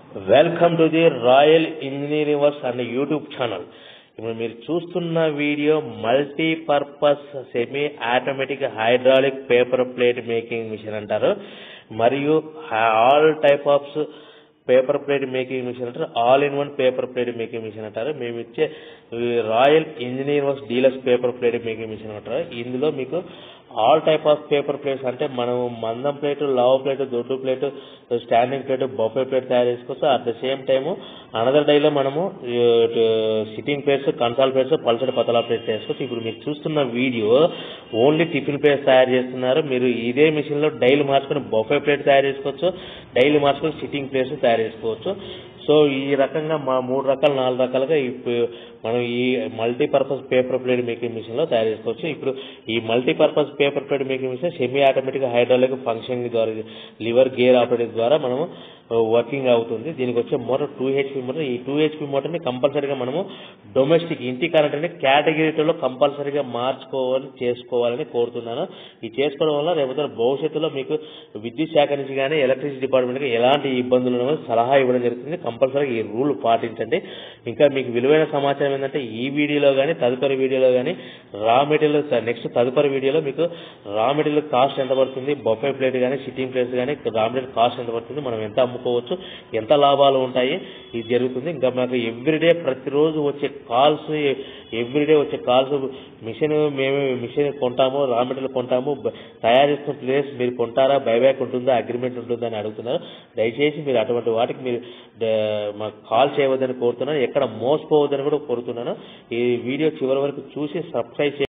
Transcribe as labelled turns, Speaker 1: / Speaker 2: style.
Speaker 1: Welcome to the Royal Engineering Works అనే YouTube channel. ఇప్పుడు మీరు చూస్తున్న video multipurpose semi automatic hydraulic paper plate making machine అంటారు. మరియు all type of paper plate making machine అంటారు. All in one paper plate making machine అంటారు. మేము ఇచ్చే Royal Engineering Works deluxe paper plate making machine అంటారు. ఇందులో మీకు all type of paper plates అంటే మనం మందం ప్లేట్, లావ్ ప్లేట్, దొడ్డు plate, standing plate, buffet plate తయారు చేసుకోవచ్చు. At the same time another డైలో మనము సిట్టింగ్ ప్లేట్స్, కన్సాల్ ప్లేట్స్, పల్సటి పతలా ప్లేట్స్ చేసుకోవచ్చు. ఇప్పుడు మీరు చూస్తున్న వీడియో ఓన్లీ టిఫిన్ ప్లేట్స్ తయారు చేస్తున్నారు. మీరు ఇదే మిషన్ లో డైలు మార్చుకుని బఫే ప్లేట్ తయారు చేసుకోవచ్చు, డైలు మార్చుకుని సిట్టింగ్ ప్లేట్స్ తయారు చేసుకోవచ్చు. సో ఈ రకంగా మా 3 రకాలు 4 రకాలుగా మనం ఈ multipurpose paper plate making machine లో తయారు చేసుకోవచ్చు. ఇప్పుడు ఈ multipurpose paper plate making machine semi automatic hydraulic functioning ద్వారా లివర్ గేర్ ఆపరేటింగ్ ద్వారా మనము వర్కింగ్ అవుతుంది. దీనికి వచ్చే మోటార్ 2 HP మోటార్. ఈ 2 HP మోటార్ ని కంపల్సరీగా మనము డొమెస్టిక్ ఇంటి కరెంట్ అని కేటగిరీలో కంపల్సరీగా చేసుకోవాలని కోరుతున్నాను. ఇది చేసుకోవడం వల్ల రేపు భవిష్యత్తులో మీకు విద్యుత్ శాఖ నుంచి కానీ ఎలక్ట్రిసిటీ డిపార్ట్మెంట్ ఎలాంటి ఇబ్బందులు సలహా ఇవ్వడం జరుగుతుంది. కంపల్సరీగా ఈ రూల్ పాటించండి. ఇంకా మీకు విలువైన సమాచారం ఏంటంటే ఈ వీడియోలో కానీ తదుపరి వీడియోలో కానీ రా మెటీరియల్ నెక్స్ట్ తదుపరి వీడియోలో మీకు రా మెటీరియల్ కాస్ట్ ఎంత పడుతుంది, బఫే ప్లేట్ కానీ సిట్టింగ్ ప్లేట్స్ కానీ రా మెటీరియల్ కాస్ట్ ఎంత పడుతుంది, మనం ఎంత అమ్ముకోవచ్చు, ఎంత లాభాలు ఉంటాయి, ఇది జరుగుతుంది. ఇంకా మాకు ఎవ్రీడే ప్రతిరోజు వచ్చే కాల్స్ మేము మిషన్ కొంటాము, రా మెటీరియల్ కొంటాము, తయారు చేస్తున్న ప్లేస్ మీరు కొంటారా, బైబ్యాక్ ఉంటుందా, అగ్రిమెంట్ ఉంటుందా అని అడుగుతున్నారు. దయచేసి మీరు అటువంటి వాటికి మీరు మాకు కాల్ చేయవద్దని కోరుతున్నాను. ఎక్కడ మోసపోవద్దని కూడా కోరుతున్నాను. ఈ వీడియో చివరి వరకు చూసి సబ్స్క్రైబ్